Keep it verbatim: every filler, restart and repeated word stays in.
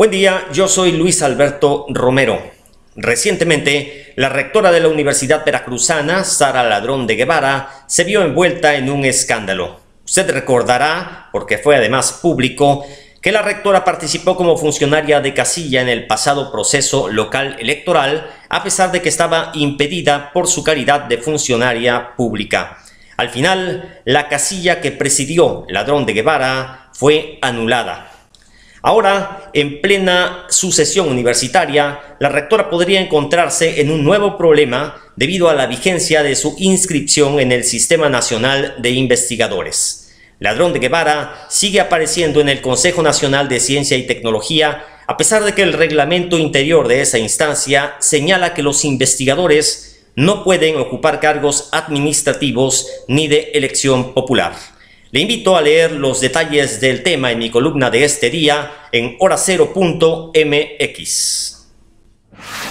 Buen día, yo soy Luis Alberto Romero. Recientemente, la rectora de la Universidad Veracruzana, Sara Ladrón de Guevara, se vio envuelta en un escándalo. Usted recordará, porque fue además público, que la rectora participó como funcionaria de casilla en el pasado proceso local electoral, a pesar de que estaba impedida por su calidad de funcionaria pública. Al final, la casilla que presidió Ladrón de Guevara fue anulada. Ahora, en plena sucesión universitaria, la rectora podría encontrarse en un nuevo problema debido a la vigencia de su inscripción en el Sistema Nacional de Investigadores. Ladrón de Guevara sigue apareciendo en el Consejo Nacional de Ciencia y Tecnología, a pesar de que el reglamento interior de esa instancia señala que los investigadores no pueden ocupar cargos administrativos ni de elección popular. Le invito a leer los detalles del tema en mi columna de este día en hora cero punto m x.